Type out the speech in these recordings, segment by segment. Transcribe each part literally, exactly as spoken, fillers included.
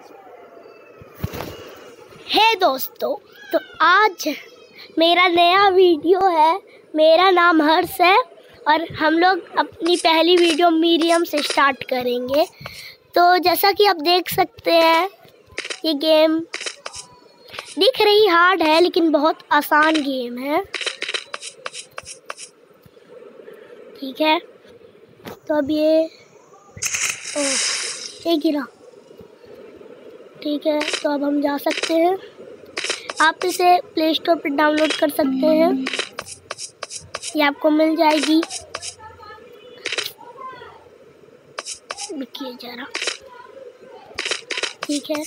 हे दोस्तों, तो आज मेरा नया वीडियो है। मेरा नाम हर्ष है और हम लोग अपनी पहली वीडियो मिरियम से स्टार्ट करेंगे। तो जैसा कि आप देख सकते हैं, ये गेम दिख रही हार्ड है लेकिन बहुत आसान गेम है। ठीक है, तो अब ये ओह ये गिरा। ठीक है, तो अब हम जा सकते हैं। आप इसे प्ले स्टोर पर डाउनलोड कर सकते हैं, ये आपको मिल जाएगी। देखिए जरा, ठीक है।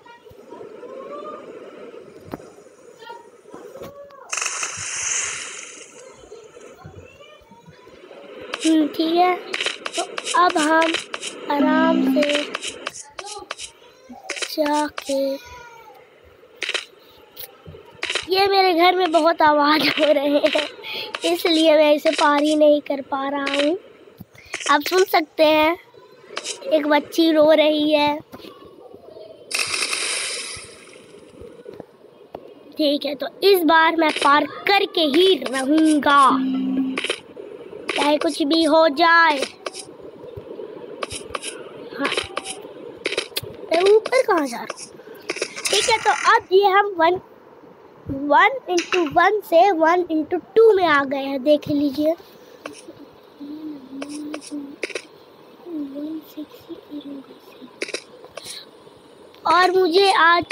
हम्म ठीक है, तो अब हम आराम से जाके, ये मेरे घर में बहुत आवाज़ हो रहे हैं इसलिए मैं इसे पार ही नहीं कर पा रहा हूँ। आप सुन सकते हैं, एक बच्ची रो रही है। ठीक है, तो इस बार मैं पार करके ही रहूँगा, चाहे कुछ भी हो जाए। हाँ, मैं ऊपर कहाँ जा रहा हूँ। ठीक है, तो अब ये हम वन वन इंटू वन से वन इंटू टू में आ गए हैं, देख लीजिए। और मुझे आज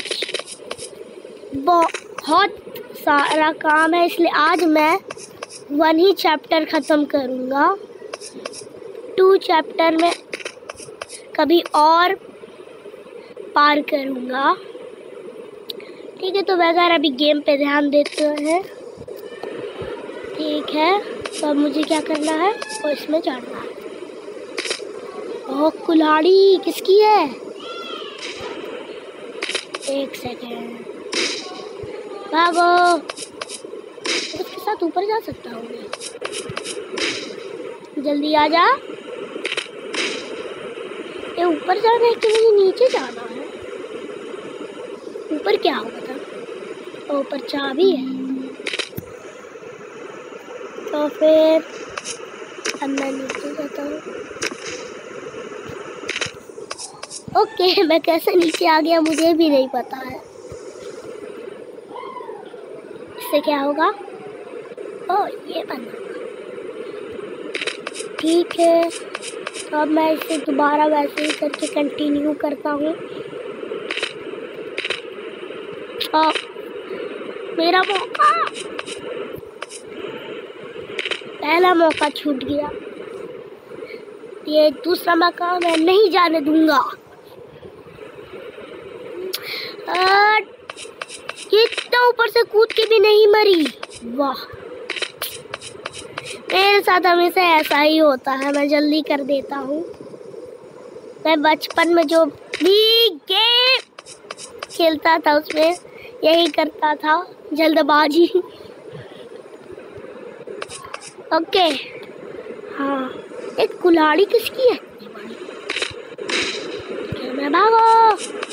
बहुत सारा काम है, इसलिए आज मैं वन ही चैप्टर ख़त्म करूँगा। टू चैप्टर में कभी और पार करूँगा। ठीक है, तो वगैरह अभी गेम पे ध्यान देते हैं। ठीक है, तो अब मुझे क्या करना है, और इसमें चढ़ना है। ओह, कुल्हाड़ी किसकी है? एक सेकेंड, भागो। इसके साथ ऊपर जा सकता हूँ मैं, जल्दी आ जा। ये ऊपर जाना है कि मुझे नीचे जाना है? ऊपर क्या होगा था? ऊपर चाबी है, तो फिर अब मैं नीचे जाता हूँ। ओके, मैं कैसे नीचे आ गया मुझे भी नहीं पता है। इससे क्या होगा? ओह, ये बना। ठीक है, तो अब मैं इसे दोबारा वैसे ही करके कंटिन्यू करता हूँ। ओ, मेरा मौका, पहला मौका छूट गया। ये दूसरा मौका मैं नहीं जाने दूंगा। ये इतना ऊपर से कूद के भी नहीं मरी, वाह। मेरे साथ हमेशा ऐसा ही होता है, मैं जल्दी कर देता हूँ। मैं बचपन में जो भी गेम खेलता था उसमें यही करता था, जल्दबाजी। ओके, हाँ, एक कुल्हाड़ी किसकी है? मैं भागो।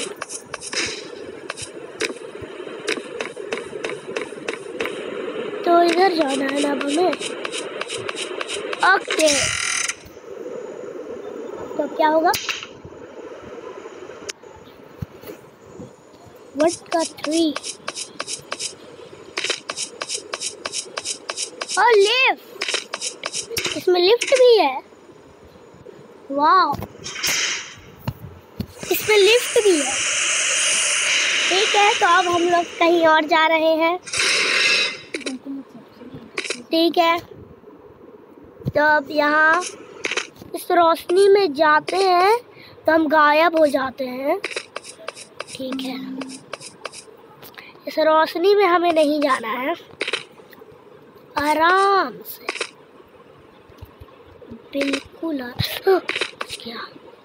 तो इधर जाना है ना अब हमें। ओके, तो क्या होगा? व्हाट का थ्री? और लिफ्ट, इसमें लिफ्ट भी है। वाह, इसमें लिफ्ट भी है। ठीक है, तो अब हम लोग कहीं और जा रहे हैं। ठीक है, तो अब यहाँ इस रोशनी में जाते हैं तो हम गायब हो जाते हैं। ठीक है, इस रोशनी में हमें नहीं जाना है, आराम से, बिल्कुल। क्या?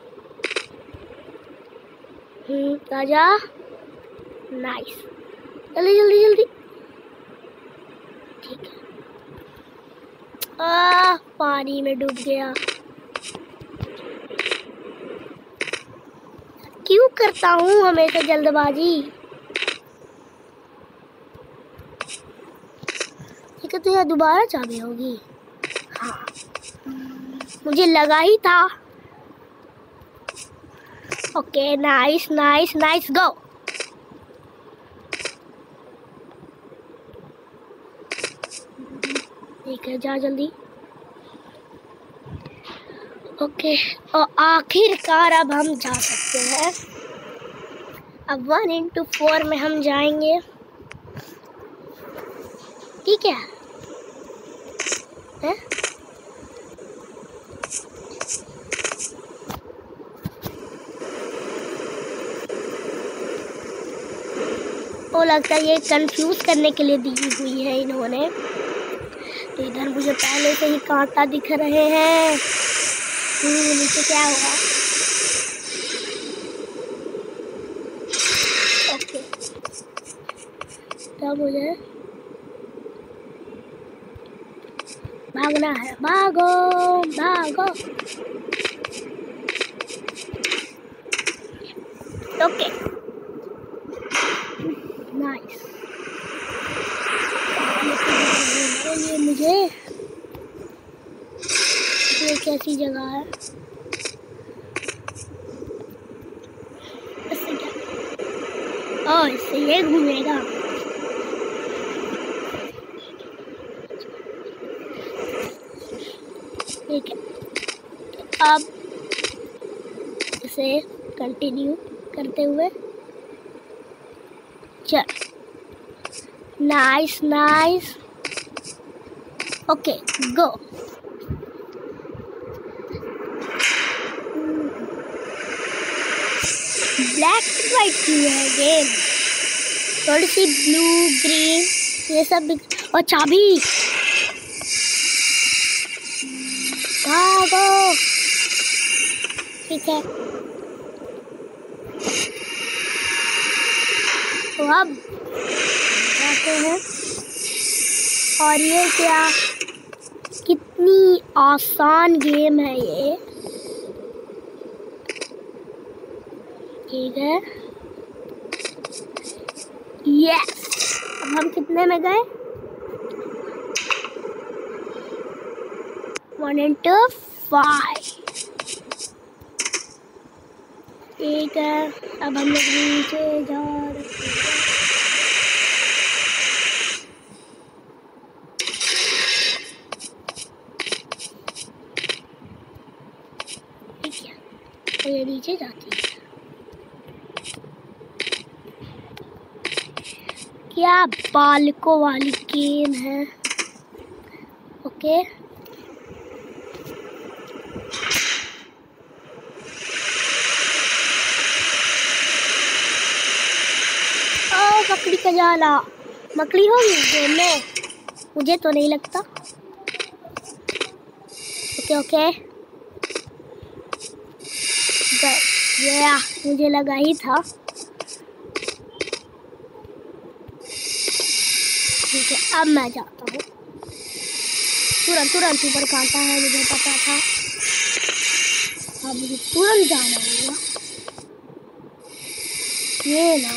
हम्म आजा, नाइस, जल्दी जल्दी जल्दी। ठीक है, आ, पानी में डूब गया। क्यों करता हूँ हमेशा जल्दबाजी। ठीक है, तो यह दोबारा चाबी होगी। हाँ, मुझे लगा ही था। Okay, nice nice nice, go. ठीक है, जा जल्दी। ओके, और आखिरकार अब हम जा सकते हैं। अब वन इंटू फोर में हम जाएंगे। ठीक है, है? वो लगता है ये कंफ्यूज करने के लिए दी हुई है इन्होंने। तो इधर मुझे पहले से ही कांटा दिख रहे हैं। नीचे क्या होगा? ओके, तब मुझे भागना है। भागो भागो। Okay, nice. ये मुझे ये कैसी जगह है? इससे क्या? ओह, इससे ये घूमेगा। ठीक है, अब इसे कंटिन्यू करते हुए चल। Nice nice. Okay, go. Black white की है गेम, थोड़ी सी ब्लू ग्रीन ये सब। और चाबी, भागो। ठीक है, तो अब जाते हैं। और ये क्या, कितनी आसान गेम है ये। ठीक है, यस। अब हम कितने में गए? One into five. ठीक है, अब हम लोग नीचे जा रहे हैं। ठीक है, तो ये नीचे जाती है। क्या बालकों वाली गेम है। ओके, ओ मकड़ी का जाला। मकड़ी होगी गेम में? मुझे तो नहीं लगता। ओके ओके, या मुझे लगा ही था। ठीक है, अब मैं जाता हूँ। तुरंत तुरंत ऊपर कांटा है, मुझे पता था। अब मुझे तुरंत जाना होगा। ये ना,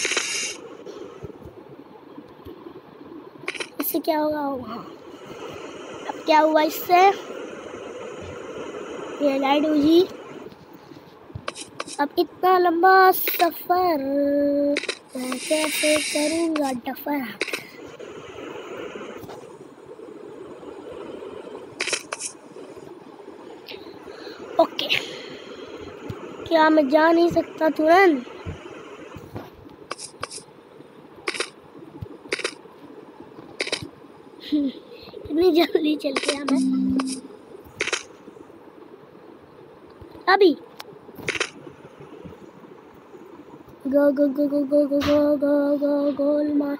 इससे क्या होगा? वहाँ अब क्या हुआ इससे? ये लाइट हुई। अब इतना लंबा सफर मैं कैसे करूँगा डफर? ओके, क्या मैं जा नहीं सकता तुरंत? कितनी जल्दी चल गया मैं अभी। गो गो गो गो गो गो गो गो गो गोल मार।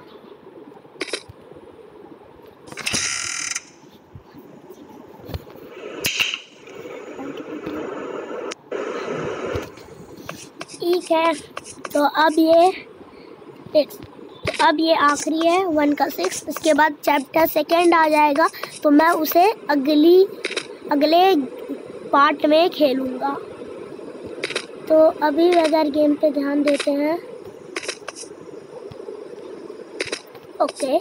ठीक है, तो अब ये सिक्स, तो अब ये आखिरी है वन का सिक्स। इसके बाद चैप्टर सेकेंड आ जाएगा, तो मैं उसे अगली अगले पार्ट में खेलूँगा। तो अभी वेदर गेम पे ध्यान देते हैं। ओके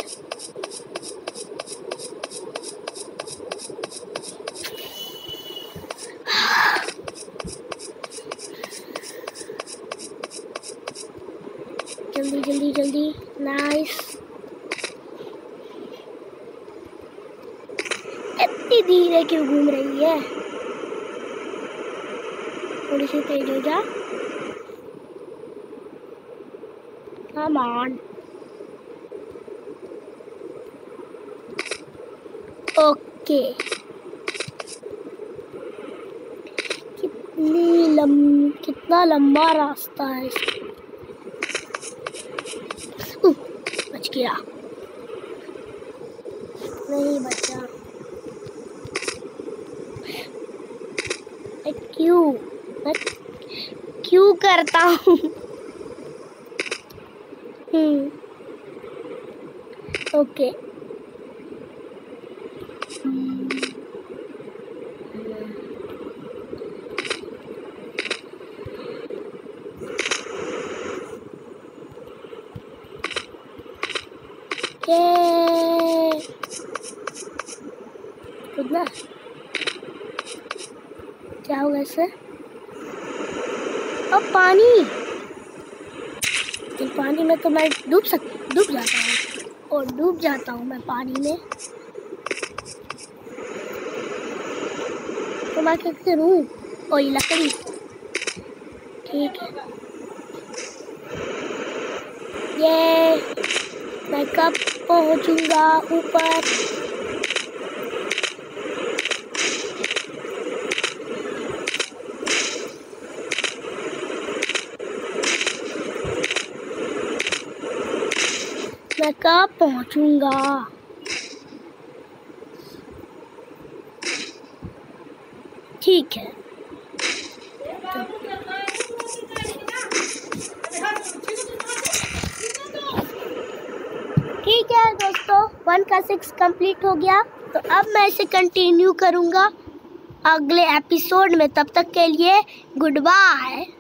जल्दी जल्दी जल्दी। नाइस। इतनी धीरे क्यों घूम रही है? थोड़ी सी तेज हो जा। Come on. ओके कितनी लम कितना लंबा रास्ता है इसका। बच गया। नहीं बचा। क्यों मैं क्यों करता हूँ? हम्म ओके कूदना। क्या होगा इससे? अब पानी। तो पानी में तो मैं डूब सक डूब जाता हूँ और डूब जाता हूँ मैं पानी में। तो मैं क्या करूँ? ओ ये लकड़ी। ठीक है। ये मैं कब पहुँचूँगा ऊपर? मैं कब पहुँचूँगा? ठीक है। ठीक है दोस्तों, वन का सिक्स कंप्लीट हो गया। तो अब मैं इसे कंटिन्यू करूँगा अगले एपिसोड में। तब तक के लिए गुड बाय।